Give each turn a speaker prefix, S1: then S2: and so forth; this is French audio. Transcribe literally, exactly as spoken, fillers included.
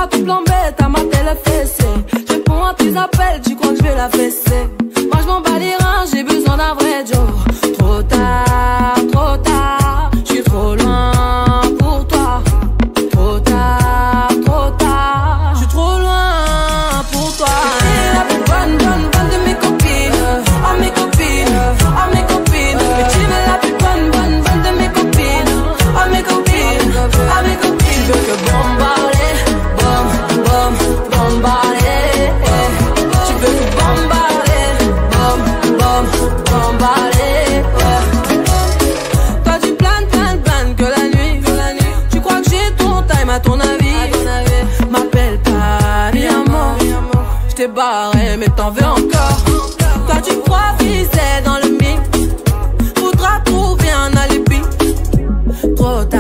S1: pas tout flambé, t'as maté le fessé. Je réponds à tes appels, tu crois que je vais la fesser. Moi je m'en bats les reins, j'ai besoin d'un vrai Joe. Trop tard, trop tard, je suis trop loin pour toi. Trop tard, trop tard, je suis trop loin pour toi. T'es la plus bonne, bonne, bonne de mes copines. Oh mes copines, oh mes copines. Mais tu es la plus bonne, bonne, bonne de mes copines. Oh mes copines, oh mes copines. Tu veux que bombarder, bom, bom, bombarder. Tu veux que bombarder, bom, bom, bombarder. Toi tu planes, planes, planes que la nuit, que la nuit. Tu crois que j'ai ton time à ton avis, m'appelle pas mi amor. J't'ai barré mais t'en veux encore. Toi tu crois viser dans le mix, faudra trouver un alibi. Trop tard.